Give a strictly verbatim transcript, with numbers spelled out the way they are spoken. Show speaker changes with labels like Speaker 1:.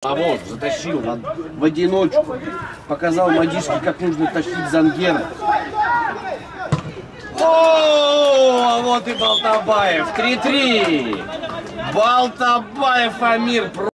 Speaker 1: А вот, затащил в, в одиночку. Показал мальчишке, как нужно тащить зангера. О, а вот и Балтабаев. три-три. Балтабаев Амир.